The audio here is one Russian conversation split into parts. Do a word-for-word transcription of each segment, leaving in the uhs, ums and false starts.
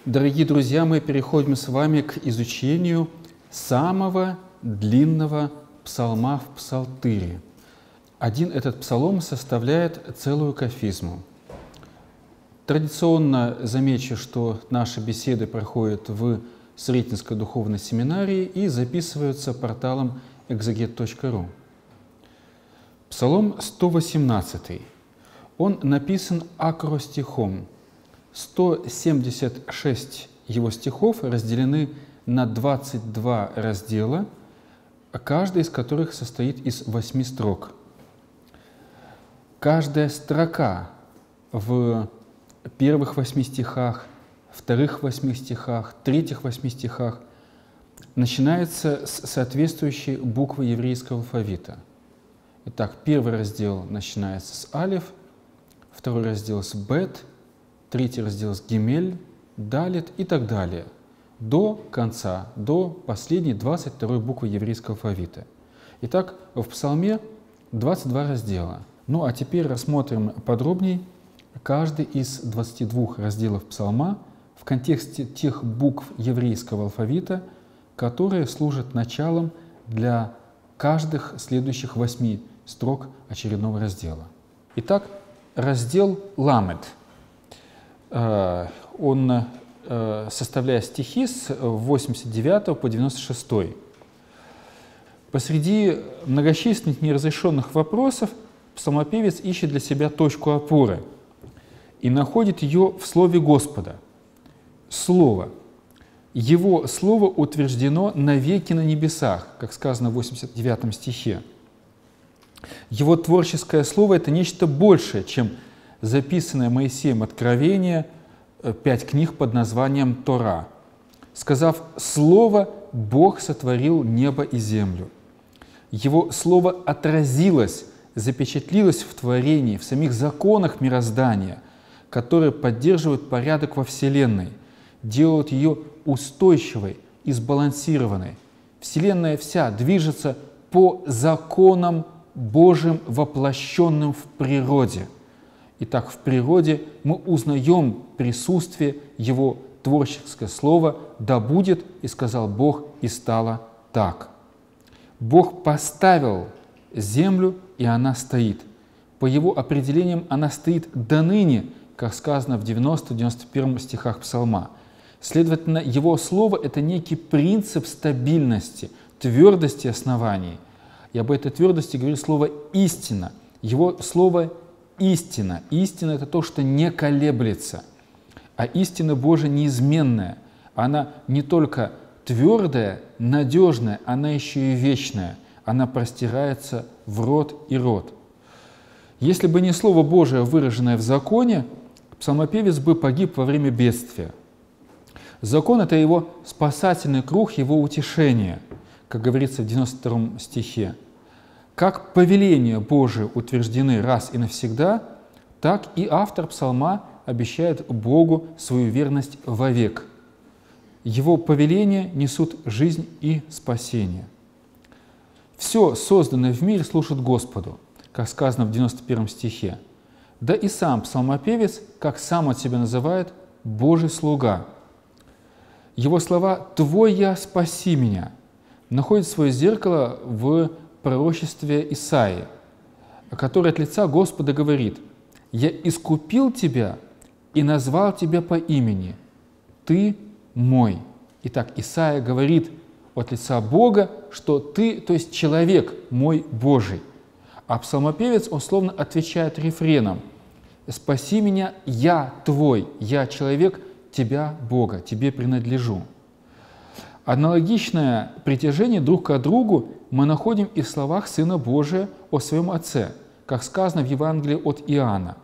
Дорогие друзья, мы переходим с вами к изучению самого длинного псалма в Псалтыре. Один этот псалом составляет целую кафизму. Традиционно замечу, что наши беседы проходят в Сретенской духовной семинарии и записываются порталом экзегет точка ру. Псалом сто восемнадцатый. Он написан акростихом. сто семьдесят шесть его стихов разделены на двадцать два раздела, каждый из которых состоит из восьми строк. Каждая строка в первых восьми стихах, вторых восьми стихах, третьих восьми стихах начинается с соответствующей буквы еврейского алфавита. Итак, первый раздел начинается с алеф, второй раздел с бет, третий раздел с гимель, далет и так далее, до конца, до последней двадцать второй буквы еврейского алфавита. Итак, в псалме двадцать два раздела. Ну а теперь рассмотрим подробнее каждый из двадцати двух разделов псалма в контексте тех букв еврейского алфавита, которые служат началом для каждых следующих восьми строк очередного раздела. Итак, раздел ламед. Он составляет стихи с восемьдесят девятого по девяносто шестой. Посреди многочисленных неразрешенных вопросов псалмопевец ищет для себя точку опоры и находит ее в Слове Господа. Слово. Его Слово утверждено навеки на небесах, как сказано в восемьдесят девятом стихе. Его творческое слово — это нечто большее, чем записанное Моисеем откровение, пять книг под названием Тора. Сказав «Слово», Бог сотворил небо и землю. Его Слово отразилось, запечатлилось в творении, в самих законах мироздания, которые поддерживают порядок во Вселенной, делают ее устойчивой и сбалансированной. Вселенная вся движется по законам Божьим, воплощенным в природе. Итак, в природе мы узнаем присутствие Его творческое слово «Да будет, и сказал Бог, и стало так». Бог поставил землю, и она стоит. По Его определениям она стоит до ныне, как сказано в девяностом — девяносто первом стихах Псалма. Следовательно, Его слово — это некий принцип стабильности, твердости оснований. И об этой твердости говорит слово «истина». Его слово «истина». Истина — это то, что не колеблется. А истина Божия неизменная. Она не только твердая, надежная, она еще и вечная. Она простирается в род и род. Если бы не Слово Божие, выраженное в законе, псалмопевец бы погиб во время бедствия. Закон — это его спасательный круг, его утешение, как говорится в девяносто втором стихе. Как повеления Божии утверждены раз и навсегда, так и автор псалма обещает Богу свою верность вовек. Его повеления несут жизнь и спасение. Все созданное в мире служит Господу, как сказано в девяносто первом стихе. Да и сам псалмопевец, как сам он себя называет, Божий слуга. Его слова «Твой я, спаси меня» находят свое зеркало в пророчестве Исаии, который от лица Господа говорит: «Я искупил тебя и назвал тебя по имени, ты мой». Итак, Исаия говорит от лица Бога, что ты, то есть человек мой Божий. А псалмопевец, он словно отвечает рефреном: «Спаси меня, я твой, я человек, тебя, Бога, тебе принадлежу». Аналогичное притяжение друг к другу мы находим и в словах Сына Божия о Своем Отце, как сказано в Евангелии от Иоанна.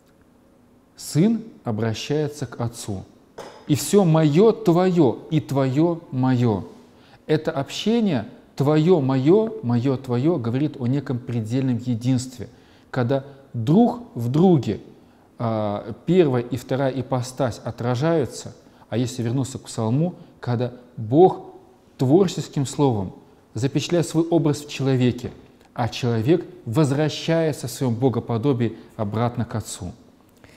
Сын обращается к Отцу. «И все мое твое, и твое мое». Это общение «твое мое, мое твое» говорит о неком предельном единстве, когда друг в друге первая и вторая ипостась отражаются, а если вернуться к псалму, когда Бог творческим словом запечатляет свой образ в человеке, а человек возвращается в своем богоподобии обратно к Отцу.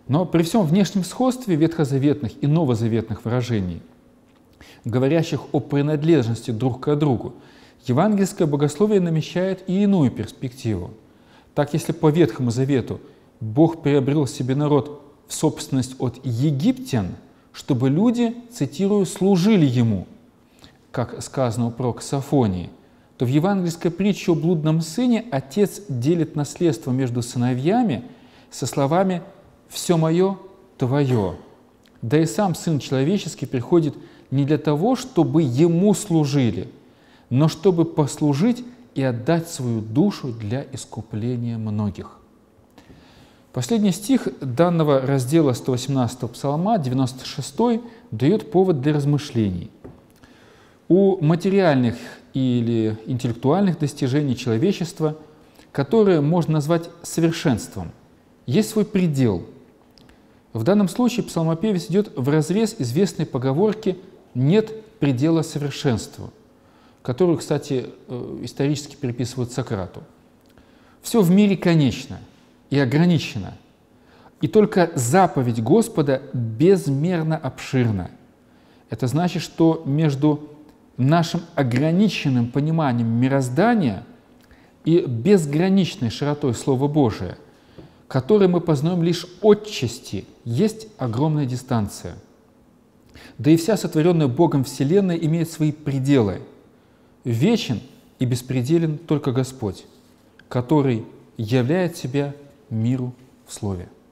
Но при всем внешнем сходстве ветхозаветных и новозаветных выражений, говорящих о принадлежности друг к другу, евангельское богословие намечает и иную перспективу. Так, если по Ветхому Завету Бог приобрел себе народ в собственность от египтян, чтобы люди, цитирую, «служили Ему», как сказано у пророка Софонии, то в евангельской притче о блудном сыне отец делит наследство между сыновьями со словами «все мое, твое». Да и сам Сын Человеческий приходит не для того, чтобы Ему служили, но чтобы послужить и отдать свою душу для искупления многих. Последний стих данного раздела сто восемнадцатого Псалма, девяносто шестой, дает повод для размышлений. У материальных или интеллектуальных достижений человечества, которые можно назвать совершенством, есть свой предел. В данном случае псалмопевец идет вразрез известной поговорки «нет предела совершенству», которую, кстати, исторически приписывают Сократу. Все в мире конечно и ограничено, и только заповедь Господа безмерно обширна. Это значит, что между нашим ограниченным пониманием мироздания и безграничной широтой Слова Божия, которое мы познаем лишь отчасти, есть огромная дистанция. Да и вся сотворенная Богом Вселенная имеет свои пределы. Вечен и беспределен только Господь, который являет себя миру в Слове.